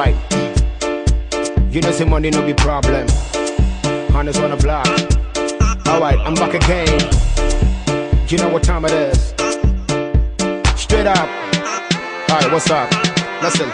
Alright, you know say money no be problem. Honest on the block. Alright, I'm back again. You know what time it is. Straight up. Alright, what's up? Listen.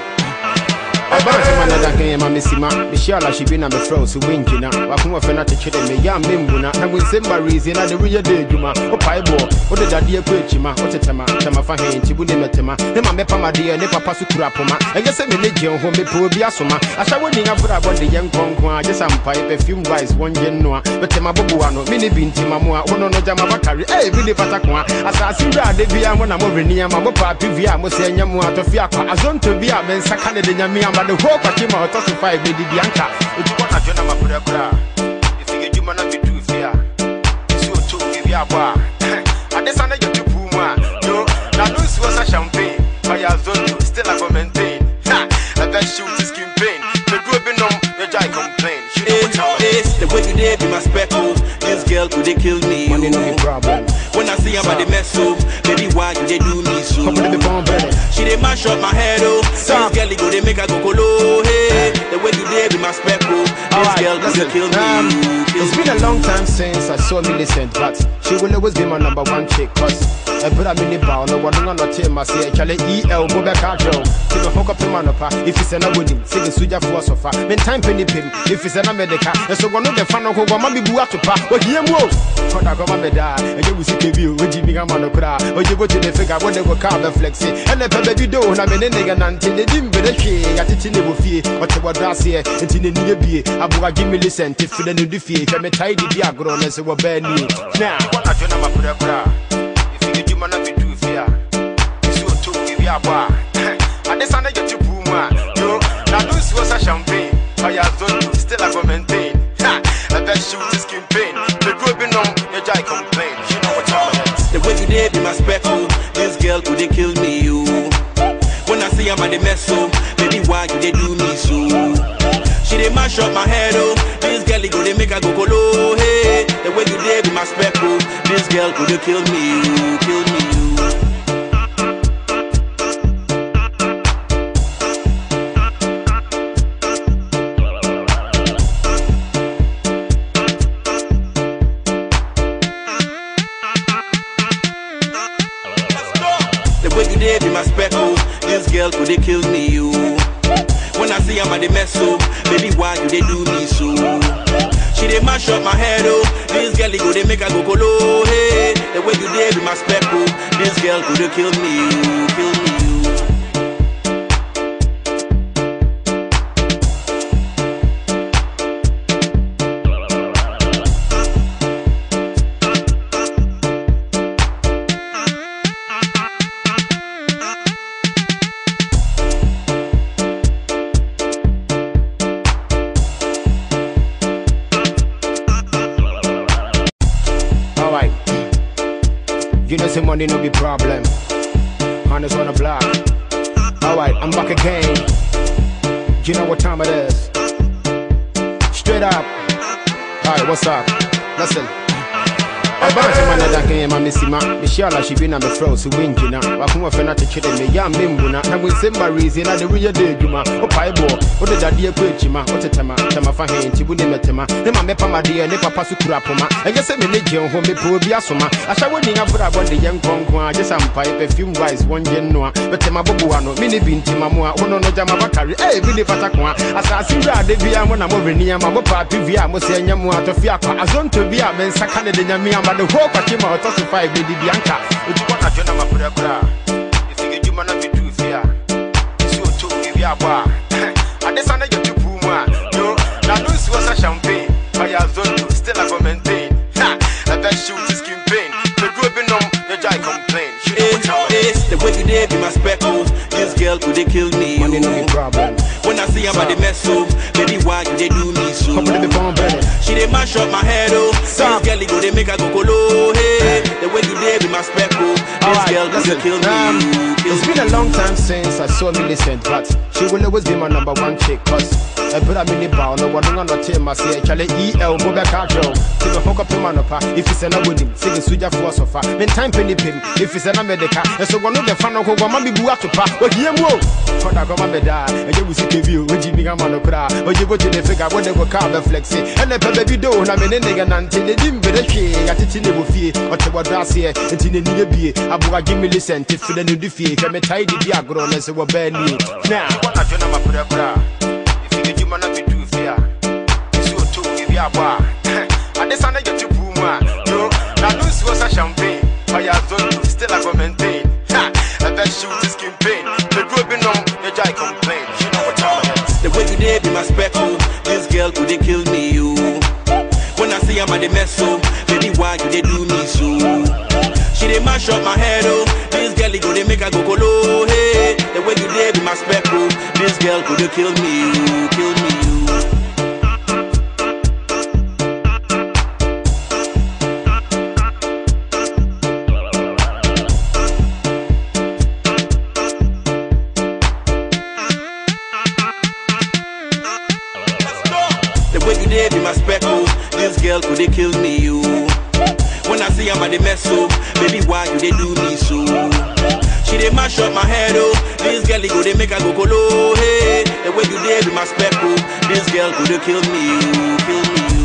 I bounce a man that came and missing my Michelle, she been on the throat, so winking now. I come off and not to chill me, young Mimbuna, and with Simba reason, and the real day, Juma, or Pieball, what did that dear Quechima, what a Tama, Tama Fahin, Chibunematema, then my Mepa, dear, never pass to Crapoma, and just a minute, home, me poor Biasoma. I shall win up for about the young Conqua, just some pipe, a few rice, one genoa, but Tema Bobuano, mini bin Timamua, one on Jama Bakari, eh, really Pataqua, as I see that the Via when I'm over near my Papa, Pivia, Mosayamua, Tofiaka, as on to be up and Sakana de Yamia. The whole Pakima or 5 lady Bianca. If you want to join my brother, if you get you man up to do fear, so to give you a bar. And this under your Puma, yo, now those was a champagne, but you have done still a maintain. Ha, a best shoot is skin pain. The group in your jai complain. It's the way you did be my speckle. This girl could they kill me? Money no be problem. When I see about the mess up, baby, why do they do me so? She they mash up my head, oh. This girl go they make her go colo. Hey, the way you did be my speckle. This girl could they kill me? It's been a long time since I saw Millicent, but she will always be my number one chick. Cause I put a mini bow, no one on the team. I say, Charlie EL, go back out, Joe. To the hook up the manopa. If it's an wedding, say the Suja for sofa. Then time penny pin. If it's an America, and so one of the fan of who want to be Buatupa. But here, whoa. When I go on the die, and you will see the view with Jimmy Gamanokra. Or you go to the figure when they were carved flexi. And the baby do, and I'm in a nigga until they didn't be the key. I teach in the buffet, whatever that's here, until the new beer. I will give me listen if you don't defeat. I'm a tidy diagram as a bad new. Now, what I don't know about if you get you man up to do fear, so to give you a bar. And this under your Puma, yo, now those was a champagne. I have done still a maintain. Ha, a best shoot is skin pain. The group in your jai complain. You know what time it is. The way you did be my speckle. This girl could they kill me, you. When I see I'm at the mess up, baby, why do they do me so? She they mash up my head, oh. This girl go they make her go colo. Hey, the way you did be my speckle. This girl could they kill me, you, kill me, you. Be my speckle, this girl could they kill me, you. When I see I'm at the mess up, baby, why do they do me so? She they mash up my head, oh. This girl go they make her go colo. Hey, the way you did be my speckle, this girl could they kill me, you, kill me, you. You know say money no be problem. Honest on the block. Alright, I'm back again. You know what time it is. Straight up. Alright, what's up? Listen. I bounce a man that came and missing my Michelle, she been on the throat, so winking now. I come off and not to chill me, young Mimbuna, and with Simba reason, and the real day, Juma, or Pieball, what did that dear Quechima, what a Tama, Tama Fahin, Chibunematema, then my Mepa, dear, never pass to Crapoma, and just a minute, home, me poor Biasoma. I shall win up for about the young Conqua, just some pipe, a few rice, one genoa, but Tema Bobuano, mini bin Timamua, one on Jama Bakari, eh, really Pataqua, as I see that the Via when I'm over near my Papa, Pivia, Mosayamua, Tofiaka, as on to be up and Sakana de Yamia. The whole Pakima or 5 lady Bianca. If you want to join my brother, if you get you man up to do fear, so to give you a bar. And this under your Puma, yo, now those was a champagne, but you have done still a maintain. Ha, a best shoot is skin pain. The group in your jai complain. It's the way you did be my speckle. This girl could they kill me, money no be problem. When I see I'm at the mess up, baby, why do they do me so? She they mash up my head, oh. This girl go they make her go colo. Hey, the way you did be my speckle. This girl could they kill me. It's been a long time since I saw Millicent, but she will always be my number one chick. Cause ebra me ni ba no wono no team ma se chale el mo be ka jo ti me hoko pe manopa if it's na body say the suja for sofa men time penny pim if it's na medica so wono de fa no ko ma bi bu atopa o hie mu o koda go ma be da eje bu sike bi o oji mi ga ma no kra oji go de figure wo de go ka be flex ele pe be do na me ne nega nante de dim be de hwe ya titi ne bo fie o te bodo ase enti ne ni bie abuga give me listen ti fi de ne du fie ke me tai di agro na se wo be ni na wana jona ma pura pura if you juma na be do fia so to give ya ba ade sana get to puma yo na no so sa champagne o ya zo still a go maintain I bet shoot this campaign the group be no you jai complain you know what time it is the way you dey be my speckle this girl could they kill me you when I see I'm at the mess so baby why you they do me so she dey mash up my head oh this girl go they make her go colo hey the way you dey be my speckle this girl could they kill me you kill me you. Be my speckle, this girl could they kill me you. When I see I'm at the mess so, baby why you they do me so? She they mash up my head oh, this girl go they make her go colo hey. The way you dey be my speckle, this girl could they kill me you, kill me you.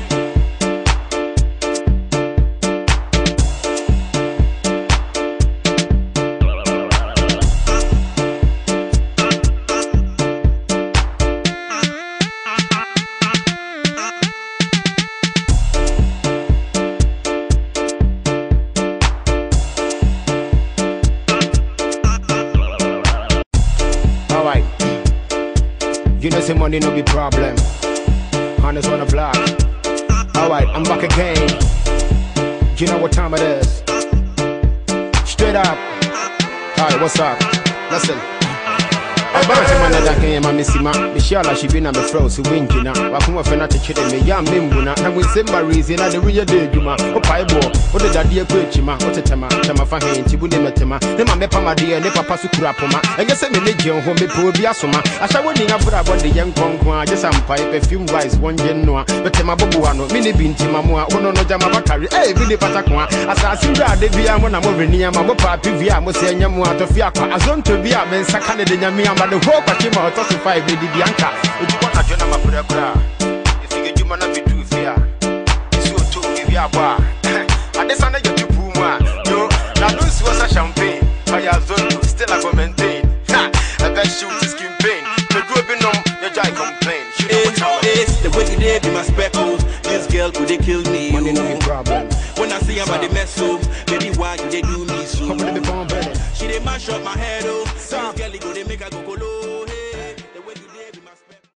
You know, say money no be problem. Honest on the block. Alright, I'm back again. You know what time it is. Straight up. Alright, what's up? Listen. About man that came my missima. Michelle, she been on the froze, who winking up. I come off and not to chill me. Yam Mimbuna, and with Simba reason at the real day, Duma. Oh, Piebo, what did that dear Quechima, what a tema, Tamafahin, Tibunemetema, the Mamma dear, Nepa Pasukurapoma, and yes, I'm a legion home before Biasoma. I shall win up about the young Conqua, just some pipe, a few rice, one genoa, but Temabuano, Mini Binti Mamma, one on Jamabakari, eh, Billy Patakwa, as I see that the Via Mona Movenia, Mapa, Pivia, Mosiamu, to Fiaca, as on to be a man, Sakana de Yamiama, the whole Pachima, to 5 Lady Bianca, which you want to join my Pura. If you get you man, be too fair. It's so to give you a bar. And this under your puma, yo, now this was a champagne. I have still a maintain. I bet shoot this campaign. The group in your jai complain. It's the way you dey be my speckles. This girl could they kill me. Money no be problem. When I see I'm at the mess so, baby why you they do me so? She dey mash up my head oh. This girl go they make her go colo.